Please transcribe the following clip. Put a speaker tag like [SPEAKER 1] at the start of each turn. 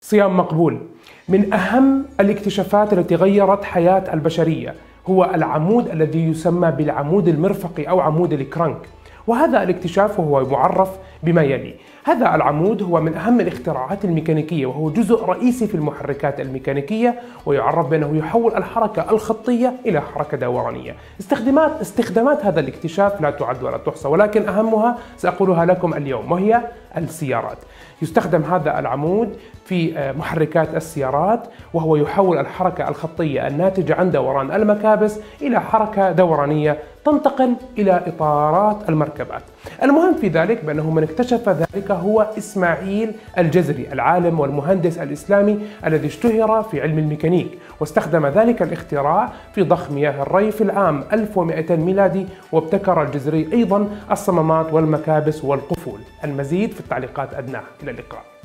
[SPEAKER 1] صيام مقبول. من أهم الاكتشافات التي غيرت حياة البشرية هو العمود الذي يسمى بالعمود المرفقي أو عمود الكرنك، وهذا الاكتشاف وهو معرف بما يلي. هذا العمود هو من أهم الاختراعات الميكانيكية، وهو جزء رئيسي في المحركات الميكانيكية، ويعرف بأنه يحول الحركة الخطية إلى حركة دورانية. استخدامات هذا الاكتشاف لا تعد ولا تحصى، ولكن أهمها سأقولها لكم اليوم، وهي السيارات. يستخدم هذا العمود في محركات السيارات، وهو يحول الحركة الخطية الناتجة عن دوران المكابس إلى حركة دورانية تنتقل إلى إطارات المركبات. المهم في ذلك بأنه من اكتشف ذلك هو إسماعيل الجزري، العالم والمهندس الإسلامي الذي اشتهر في علم الميكانيك، واستخدم ذلك الاختراع في ضخ مياه الري في العام 1200 ميلادي. وابتكر الجزري أيضا الصمامات والمكابس والقفول. المزيد في التعليقات أدناه. إلى اللقاء.